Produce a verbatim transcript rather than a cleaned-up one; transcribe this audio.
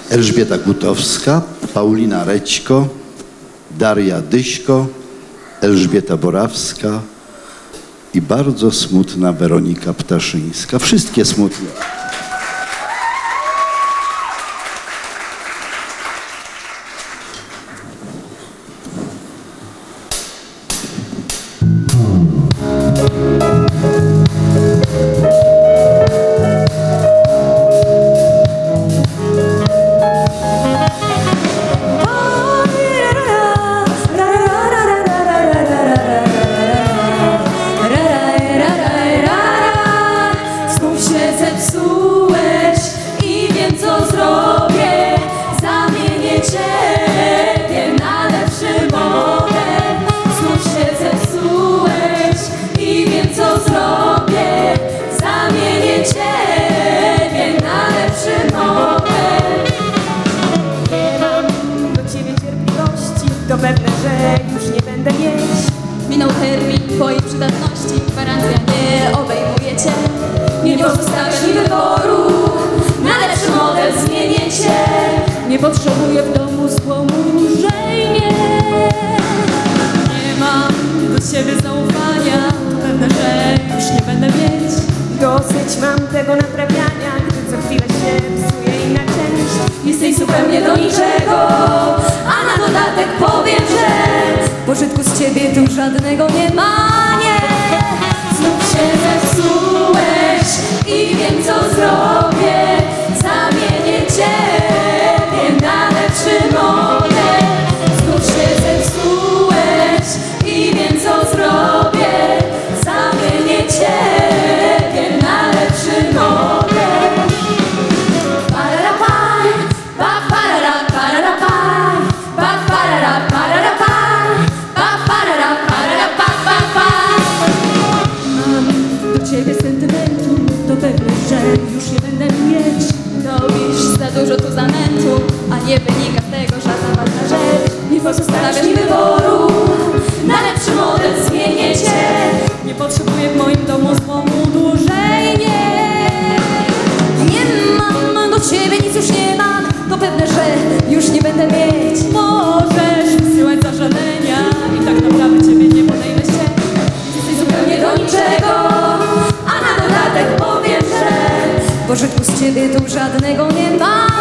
Elżbieta Gutowska, Paulina Rećko, Daria Dyśko, Elżbieta Borawska i bardzo smutna Weronika Ptaszyńska. Wszystkie smutne. To pewne, że już nie będę mieć. Minął termin twojej przydatności, gwarancja nie obejmuje cię. Nie pozostawiasz mi wyboru, na lepszy model zmienię cię. Nie potrzebuję w domu złomu dłużej, nie. Nie mam do ciebie zaufania, to pewne, że już nie będę mieć. Dosyć mam tego naprawiania, gdy co chwilę się psuje i na część. Jesteś zupełnie do niczego, a na dodatek powiem, że pożytku z ciebie tu żadnego nie ma, nie. Znów się zepsułeś i wiem co zrobię. Zamienię ciebie na lepszy model. Znów się zepsułeś i wiem co zrobię. Zamienię ciebie na lepszy model. Już nie będę mieć. Robisz za dużo tu zamętu, a nie wynika z tego żadna ważna rzecz. Nie pozostawiasz Stawiasz mi wyboru, na lepszy model zmienię cię. Nie potrzebuję w moim domu złomu dłużej, nie. Nie mam do ciebie, nic już nie mam. To pewne, że już nie będę mieć. Możesz wysyłać zażalenia i tak naprawdę ciebie nie podejmę się. Jesteś zupełnie do niczego, a na dodatek powiem, że pożytku z ciebie tu żadnego nie ma.